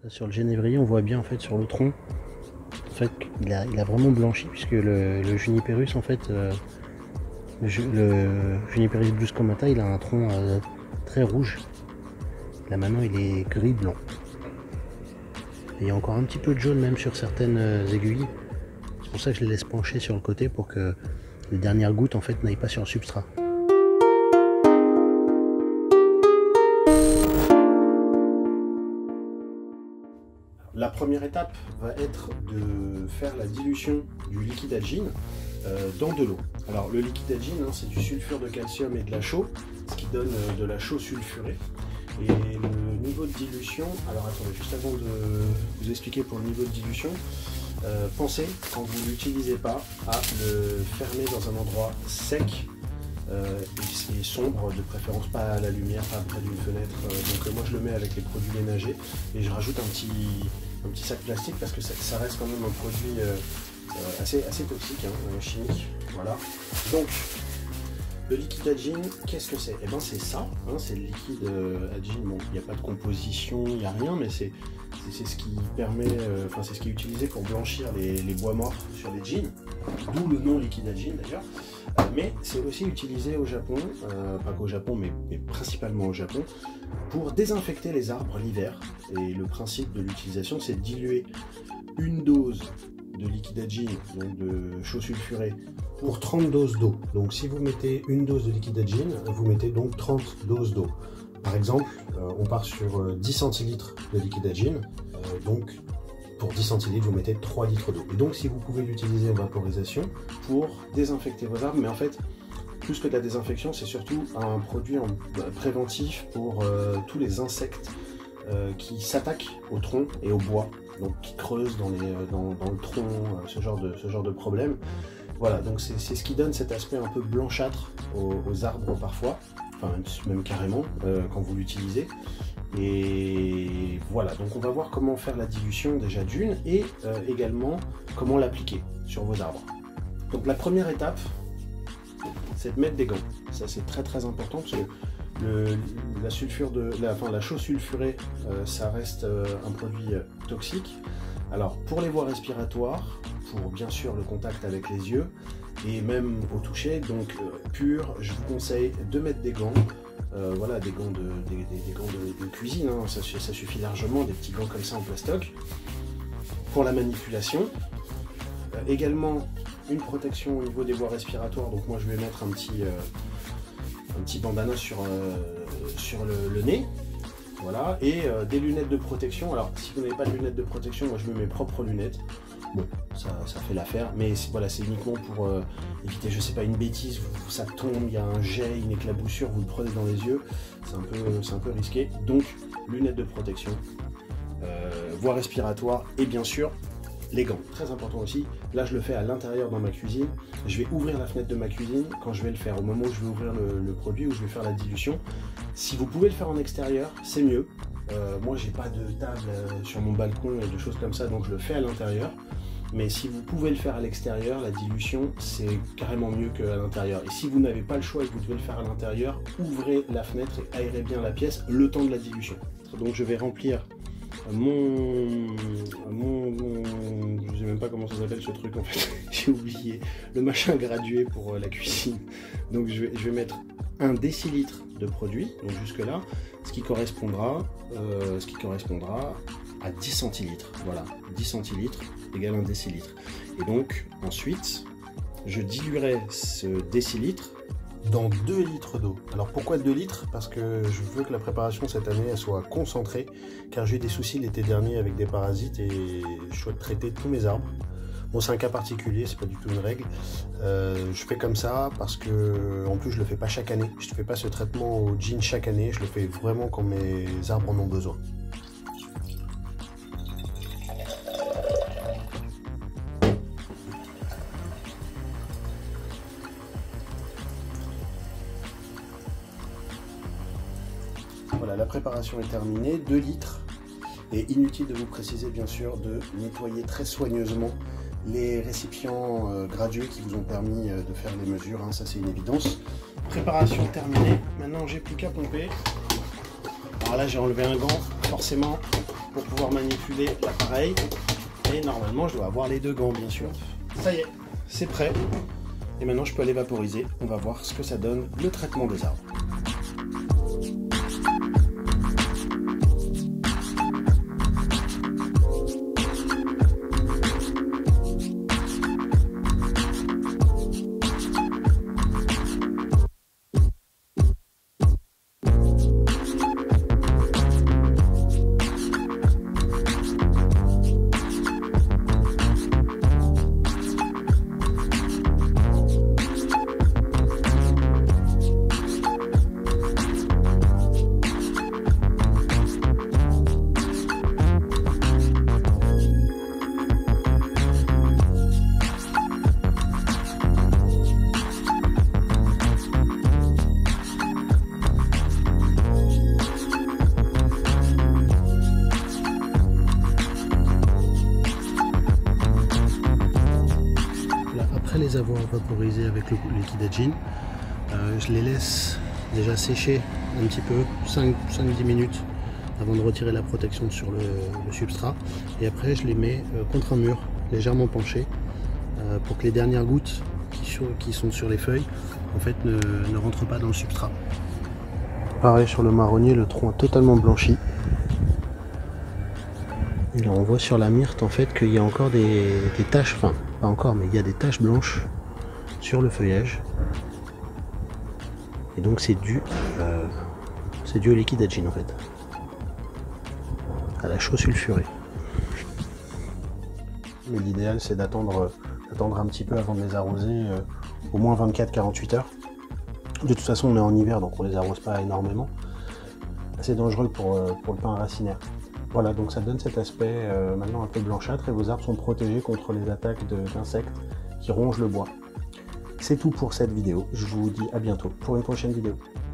Là, sur le genévrier, on voit bien en fait sur le tronc, en fait, il a vraiment blanchi puisque le Juniperus en fait, le Juniperus bluscomata, il a un tronc très rouge. Là maintenant, il est gris blanc. Et il y a encore un petit peu de jaune même sur certaines aiguilles. C'est pour ça que je les laisse pencher sur le côté pour que les dernières gouttes en fait n'aillent pas sur le substrat. La première étape va être de faire la dilution du liquide algine dans de l'eau. Alors le liquide algine, hein, c'est du sulfure de calcium et de la chaux, ce qui donne de la chaux sulfurée. Et le niveau de dilution, alors attendez, juste avant de vous expliquer pour le niveau de dilution, pensez, quand vous ne l'utilisez pas, à le fermer dans un endroit sec et sombre, de préférence pas à la lumière, pas près d'une fenêtre. Donc moi je le mets avec les produits ménagers et je rajoute un petit sac plastique parce que ça reste quand même un produit assez toxique, hein, chimique. Voilà. Donc le liquide algine, qu'est-ce que c'est? Eh bien c'est ça, hein, c'est le liquide algine. Bon, il n'y a pas de composition, il n'y a rien, mais c'est ce qui permet, c'est ce qui est utilisé pour blanchir les bois morts sur les jeans, d'où le nom liquide algine d'ailleurs. Mais c'est aussi utilisé au Japon, pas qu'au Japon, mais principalement au Japon, pour désinfecter les arbres l'hiver. Et le principe de l'utilisation, c'est de diluer une dose de liquide algine, donc de chaux sulfurée, pour 30 doses d'eau. Donc si vous mettez une dose de liquide algine, vous mettez donc 30 doses d'eau. Par exemple, on part sur 10 centilitres de liquide algine, donc pour 10 centilitres, vous mettez 3 litres d'eau. Et donc si vous pouvez l'utiliser en vaporisation pour désinfecter vos arbres, mais en fait, plus que de la désinfection, c'est surtout un produit préventif pour tous les insectes qui s'attaquent au tronc et au bois, donc qui creusent dans le tronc, ce genre de problème. Voilà, donc c'est ce qui donne cet aspect un peu blanchâtre aux arbres parfois, enfin même carrément quand vous l'utilisez. Et voilà, donc on va voir comment faire la dilution déjà d'une et également comment l'appliquer sur vos arbres. Donc la première étape, c'est de mettre des gants. Ça c'est très important parce que la chaux sulfurée, ça reste un produit toxique. Alors pour les voies respiratoires, pour bien sûr le contact avec les yeux et même au toucher, donc pur, je vous conseille de mettre des gants. Voilà, des gants de cuisine, hein, ça suffit largement, des petits gants comme ça en plastoc pour la manipulation. Également une protection au niveau des voies respiratoires, donc moi je vais mettre un petit bandana sur le nez. Voilà, et des lunettes de protection. Alors si vous n'avez pas de lunettes de protection, moi je mets mes propres lunettes. Bon, ça fait l'affaire, mais voilà, c'est uniquement pour éviter, je sais pas, une bêtise, ça tombe, il y a un jet, une éclaboussure, vous le prenez dans les yeux, c'est un peu risqué. Donc, lunettes de protection, voie respiratoire et bien sûr, les gants. Très important aussi, là je le fais à l'intérieur dans ma cuisine, je vais ouvrir la fenêtre de ma cuisine quand je vais le faire, au moment où je vais ouvrir le produit, où je vais faire la dilution. Si vous pouvez le faire en extérieur, c'est mieux. Moi j'ai pas de table sur mon balcon et de choses comme ça, donc je le fais à l'intérieur. Mais si vous pouvez le faire à l'extérieur, la dilution, c'est carrément mieux qu'à l'intérieur. Et si vous n'avez pas le choix et que vous devez le faire à l'intérieur, ouvrez la fenêtre et aérez bien la pièce le temps de la dilution. Donc je vais remplir je sais même pas comment ça s'appelle ce truc en fait, j'ai oublié, le machin gradué pour la cuisine. Donc je vais mettre 1 décilitre de produit, donc jusque là, ce qui correspondra à 10 centilitres. Voilà, 10 centilitres égale 1 décilitre. Et donc ensuite, je diluerai ce décilitre dans 2 litres d'eau. Alors pourquoi 2 litres? Parce que je veux que la préparation cette année elle soit concentrée, car j'ai eu des soucis l'été dernier avec des parasites et je souhaite traiter tous mes arbres. Bon, c'est un cas particulier, c'est pas du tout une règle. Je fais comme ça parce que en plus je le fais pas chaque année. Je ne fais pas ce traitement au jean chaque année, je le fais vraiment quand mes arbres en ont besoin. Voilà, la préparation est terminée, 2 litres. Et inutile de vous préciser bien sûr de nettoyer très soigneusement les récipients gradués qui vous ont permis de faire les mesures, hein, ça c'est une évidence. Préparation terminée, maintenant j'ai plus qu'à pomper. Alors là j'ai enlevé un gant, forcément pour pouvoir manipuler l'appareil. Et normalement, je dois avoir les 2 gants, bien sûr. Ça y est, c'est prêt. Et maintenant, je peux aller vaporiser. On va voir ce que ça donne, le traitement des arbres. Après les avoir vaporisés avec le liquide Agin, je les laisse déjà sécher un petit peu, 5-10 minutes avant de retirer la protection sur le substrat, et après je les mets contre un mur légèrement penché pour que les dernières gouttes qui sont sur les feuilles en fait ne rentrent pas dans le substrat. Pareil sur le marronnier, le tronc est totalement blanchi. Et là on voit sur la myrte en fait qu'il y a encore des taches, enfin pas encore, mais il y a des taches blanches sur le feuillage. Et donc c'est dû au liquide Agin en fait, à la chaux sulfurée. Mais l'idéal c'est d'attendre un petit peu avant de les arroser, au moins 24-48 heures. De toute façon on est en hiver donc on les arrose pas énormément. C'est dangereux pour le pin racinaire. Voilà, donc ça donne cet aspect maintenant un peu blanchâtre et vos arbres sont protégés contre les attaques d'insectes qui rongent le bois. C'est tout pour cette vidéo, je vous dis à bientôt pour une prochaine vidéo.